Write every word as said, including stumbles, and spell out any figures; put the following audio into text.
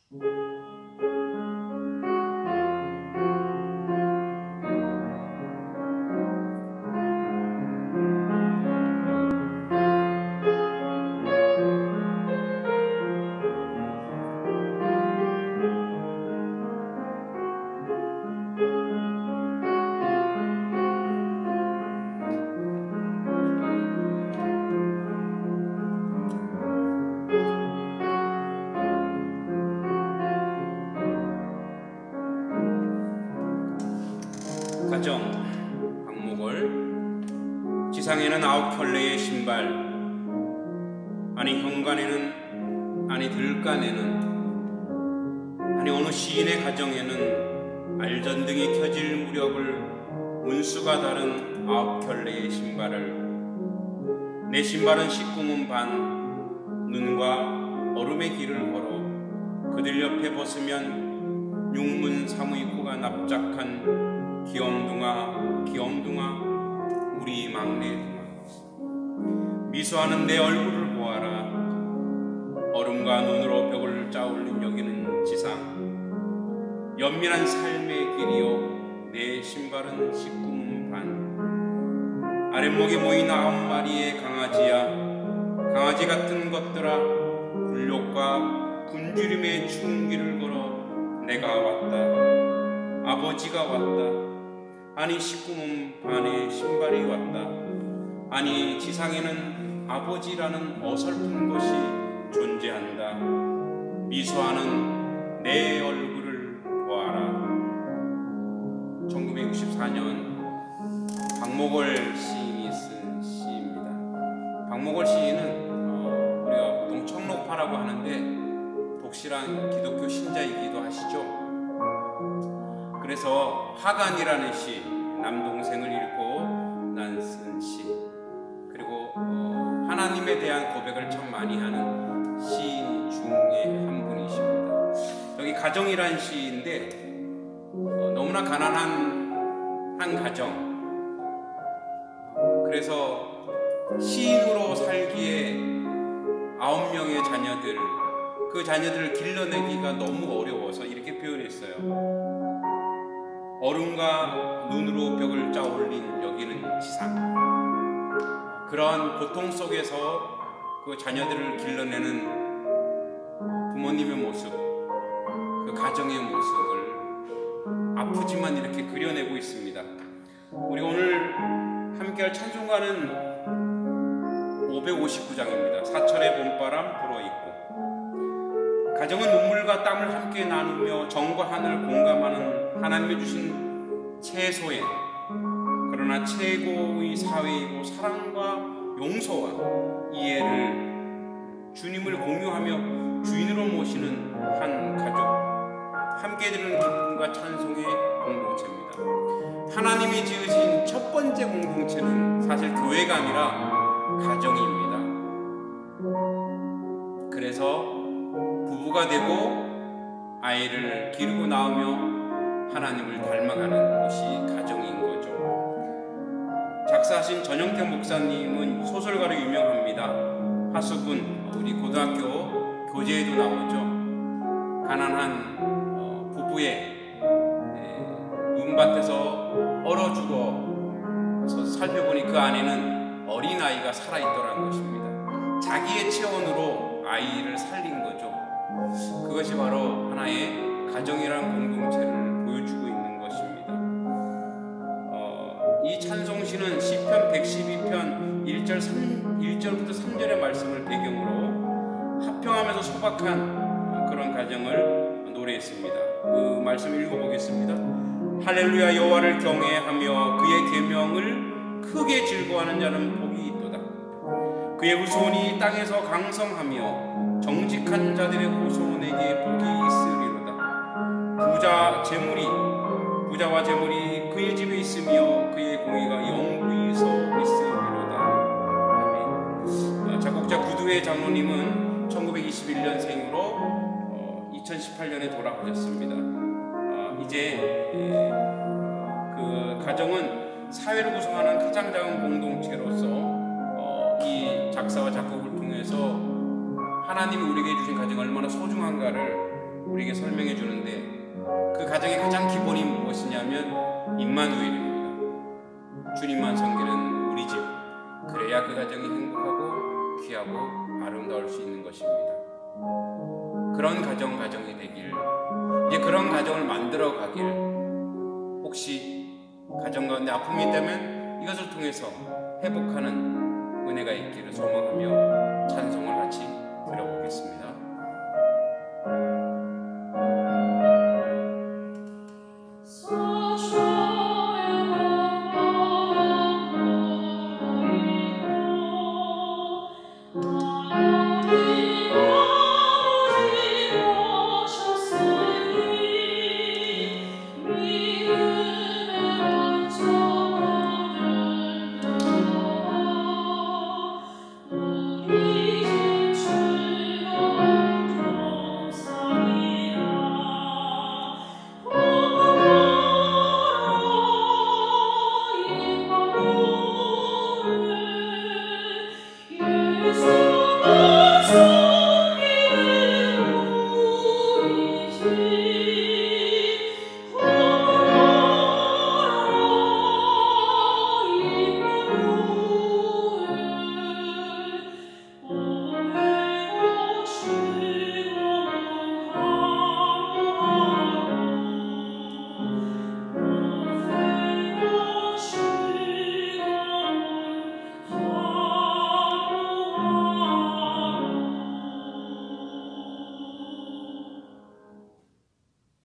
가정, 박목월. 지상에는 아홉 켤레의 신발, 아니 현관에는, 아니 들간에는, 아니 어느 시인의 가정에는 알전등이 켜질 무렵을 운수가 다른 아홉 켤레의 신발을. 내 신발은 십구문 반, 눈과 얼음의 길을 걸어 그들 옆에 벗으면 육문 사무이코가 납작한 귀염둥아 귀염둥아 우리 막내둥아. 미소하는 내 얼굴을 보아라. 얼음과 눈으로 벽을 짜올린 여기는 지상. 연민한 삶의 길이요 내 신발은 십구문 반. 아랫목에 모인 아홉 마리의 강아지야, 강아지 같은 것들아, 굴욕과 굶주림의 추운 길을 걸어 내가 왔다. 아버지가 왔다. 아니 십구문 반의 신발이 왔다. 아니 지상에는 아버지라는 어설픈 것이 존재한다. 미소하는 내 얼굴을 보아라. 천구백육십사 년 박목월 시인이 쓴 시입니다. 박목월 시인은 어, 우리가 보통 청록파라고 하는데 독실한 기독교 신자이기도 하시죠. 그래서 하간이라는 시, 남동생을 잃고 난 쓴 시, 그리고 어, 하나님에 대한 고백을 참 많이 하는 시인 중에 한 분이십니다. 여기 가정이라는 시인데 어, 너무나 가난한 한 가정. 그래서 시인으로 살기에 아홉 명의 자녀들, 그 자녀들을 길러내기가 너무 어려워서 이렇게 표현했어요. 얼음과 눈으로 벽을 짜올린 여기는 지상. 그러한 고통 속에서 그 자녀들을 길러내는 부모님의 모습, 그 가정의 모습을 아프지만 이렇게 그려내고 있습니다. 우리 오늘 함께할 찬송가는 오백오십구 장입니다. 사철의 봄바람 불어있고. 가정은 눈물과 땀을 함께 나누며 정과 하늘 공감하는 하나님이 주신 최소의, 그러나 최고의 사회이고 사랑과 용서와 이해를 주님을 공유하며 주인으로 모시는 한 가족, 함께 드리는 기쁨과 찬송의 공동체입니다. 하나님이 지으신 첫 번째 공동체는 사실 교회가 아니라 가정입니다. 그래서 부부가 되고 아이를 기르고 나오며 하나님을 닮아가는 것이 가정인 거죠. 작사하신 전영태 목사님은 소설가로 유명합니다. 하수분, 우리 고등학교 교재에도 나오죠. 가난한 어, 부부의 눈밭에서 얼어 죽어서 살펴보니 그 안에는 어린아이가 살아있더라는 것입니다. 자기의 체온으로 아이를 살린 거죠. 그것이 바로 하나의 가정이라는 공동체를 보여주고 있는 것입니다. 어, 이 찬송시는 시편 백십이 편 일 절, 일 절부터 삼 절의 말씀을 배경으로 합평하면서 소박한 그런 가정을 노래했습니다. 그 말씀 읽어보겠습니다. 할렐루야. 여호와를 경외하며 그의 계명을 크게 즐거워하는 자는 복이 있도다. 그의 후손이 땅에서 강성하며 정직한 자들의 후손에게 복이 있으리로다. 부자 재물이 부자와 재물이 그의 집에 있으며 그의 공의가 영구히 서 있으리로다. 아멘. 작곡자 구두회 장로님은 천구백이십일 년생으로 어, 이천십팔 년에 돌아가셨습니다. 어, 이제 예, 그 가정은 사회를 구성하는 가장 작은 공동체로서 어, 이 작사와 작곡을 통해서 하나님이 우리에게 주신 가정이 얼마나 소중한가를 우리에게 설명해 주는데 그 가정의 가장 기본이 무엇이냐면 임마누엘입니다. 주님만 섬기는 우리 집, 그래야 그 가정이 행복하고 귀하고 아름다울 수 있는 것입니다. 그런 가정 가정이 되길, 이제 그런 가정을 만들어 가길, 혹시 가정 가운데 아픔이 있다면 이것을 통해서 회복하는 은혜가 있기를 소망하며 찬송을 같이 들어보겠습니다.